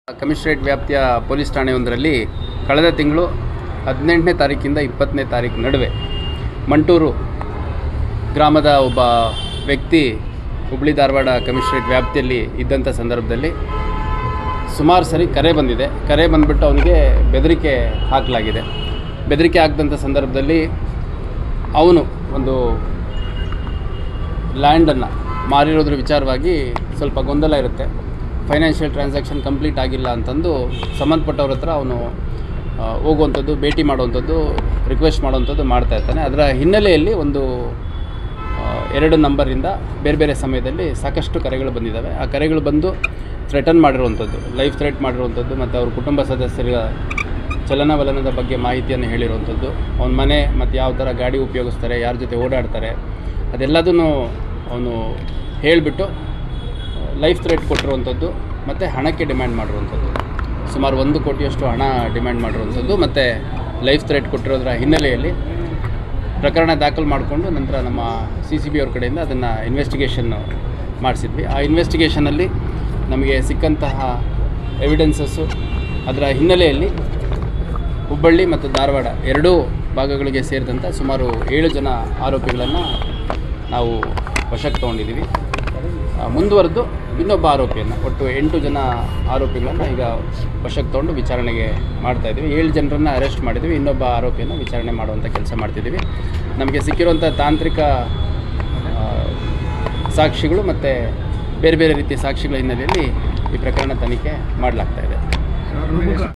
Commissionerate ವ್ಯಾಪ್ತಿಯ police ಠಾಣೆಯೊಂದರಲ್ಲಿ ಕಳೆದ ತಿಂಗಳು 18ನೇ ತಾರೀಕಿಂದ 20ನೇ ತಾರೀಕು ನಡುವೆ ಮಂಟೂರು ಗ್ರಾಮದ ಒಬ್ಬ ವ್ಯಕ್ತಿ ಹುಬ್ಬಳ್ಳಿ ಧಾರವಾಡ ಕಮಿಷನರೇಟ್ ವ್ಯಾಪ್ತಿಯಲ್ಲಿ ಇದ್ದಂಥ ಸಂದರ್ಭದಲ್ಲಿ ಸುಮಾರು ಸರಿ ಕರೆ ಬಂದಿದೆ. ಕರೆ ಬಂದುಬಿಟ್ಟು ಅವನಿಗೆ ಬೆದರಿಕೆ ಹಾಕಲಾಗಿದೆ. ಬೆದರಿಕೆ ಹಾಕಿದಂಥ ಸಂದರ್ಭದಲ್ಲಿ ಅವನು ಒಂದು ಲ್ಯಾಂಡನ್ನು ಮಾರಿರೋದ್ರ ವಿಚಾರವಾಗಿ ಸ್ವಲ್ಪ ಗೊಂದಲ ಇರುತ್ತೆ. ಫೈನಾನ್ಷಿಯಲ್ ಟ್ರಾನ್ಸಾಕ್ಷನ್ ಕಂಪ್ಲೀಟ್ ಆಗಿಲ್ಲ ಅಂತಂದು ಸಂಬಂಧಪಟ್ಟವ್ರ ಹತ್ರ ಅವನು ಹೋಗುವಂಥದ್ದು, ಭೇಟಿ ಮಾಡುವಂಥದ್ದು, ರಿಕ್ವೆಸ್ಟ್ ಮಾಡುವಂಥದ್ದು ಮಾಡ್ತಾ ಇರ್ತಾನೆ. ಅದರ ಹಿನ್ನೆಲೆಯಲ್ಲಿ ಒಂದು 2 ನಂಬರಿಂದ ಬೇರೆ ಬೇರೆ ಸಮಯದಲ್ಲಿ ಸಾಕಷ್ಟು ಕರೆಗಳು ಬಂದಿದ್ದಾವೆ. ಆ ಕರೆಗಳು ಬಂದು ಥ್ರೆಟನ್ ಮಾಡಿರುವಂಥದ್ದು, ಲೈಫ್ ಥ್ರೆಟ್ ಮಾಡಿರುವಂಥದ್ದು ಮತ್ತು ಅವ್ರ ಕುಟುಂಬ ಸದಸ್ಯರ ಚಲನವಲನದ ಬಗ್ಗೆ ಮಾಹಿತಿಯನ್ನು ಹೇಳಿರುವಂಥದ್ದು, ಅವನ ಮನೆ ಮತ್ತು ಯಾವ ಥರ ಗಾಡಿ ಉಪಯೋಗಿಸ್ತಾರೆ, ಯಾರ ಜೊತೆ ಓಡಾಡ್ತಾರೆ ಅದೆಲ್ಲದನ್ನು ಅವನು ಹೇಳಿಬಿಟ್ಟು ಲೈಫ್ ಥ್ರೆಟ್ ಕೊಟ್ಟಿರುವಂಥದ್ದು ಮತ್ತು ಹಣಕ್ಕೆ ಡಿಮ್ಯಾಂಡ್ ಮಾಡಿರುವಂಥದ್ದು. ಸುಮಾರು 1 ಕೋಟಿಯಷ್ಟು ಹಣ ಡಿಮ್ಯಾಂಡ್ ಮಾಡಿರುವಂಥದ್ದು ಮತ್ತು ಲೈಫ್ ಥ್ರೆಟ್ ಕೊಟ್ಟಿರೋದ್ರ ಹಿನ್ನೆಲೆಯಲ್ಲಿ ಪ್ರಕರಣ ದಾಖಲು ಮಾಡಿಕೊಂಡು ನಂತರ ನಮ್ಮ CCB ಅವ್ರ ಕಡೆಯಿಂದ ಅದನ್ನು ಇನ್ವೆಸ್ಟಿಗೇಷನ್ ಮಾಡಿಸಿದ್ವಿ. ಆ ಇನ್ವೆಸ್ಟಿಗೇಷನಲ್ಲಿ ನಮಗೆ ಸಿಕ್ಕಂತಹ ಎವಿಡೆನ್ಸಸ್ಸು ಅದರ ಹಿನ್ನೆಲೆಯಲ್ಲಿ ಹುಬ್ಬಳ್ಳಿ ಮತ್ತು ಧಾರವಾಡ ಎರಡೂ ಭಾಗಗಳಿಗೆ ಸೇರಿದಂಥ ಸುಮಾರು 7 ಜನ ಆರೋಪಿಗಳನ್ನು ನಾವು ವಶಕ್ಕೆ ತೊಗೊಂಡಿದ್ದೀವಿ. ಮುಂದುವರೆದು ಇನ್ನೊಬ್ಬ ಆರೋಪಿಯನ್ನು, ಒಟ್ಟು 8 ಜನ ಆರೋಪಿಗಳನ್ನು ಈಗ ವಶಕ್ಕೆ ತೊಗೊಂಡು ವಿಚಾರಣೆಗೆ ಮಾಡ್ತಾಯಿದ್ದೀವಿ. 7 ಜನರನ್ನು ಅರೆಸ್ಟ್ ಮಾಡಿದ್ದೀವಿ, ಇನ್ನೊಬ್ಬ ಆರೋಪಿಯನ್ನು ವಿಚಾರಣೆ ಮಾಡುವಂಥ ಕೆಲಸ ಮಾಡ್ತಿದ್ದೀವಿ. ನಮಗೆ ಸಿಕ್ಕಿರುವಂಥ ತಾಂತ್ರಿಕ ಸಾಕ್ಷಿಗಳು ಮತ್ತು ಬೇರೆ ಬೇರೆ ರೀತಿಯ ಸಾಕ್ಷಿಗಳ ಹಿನ್ನೆಲೆಯಲ್ಲಿ ಈ ಪ್ರಕರಣ ತನಿಖೆ ಮಾಡಲಾಗ್ತಾಯಿದೆ.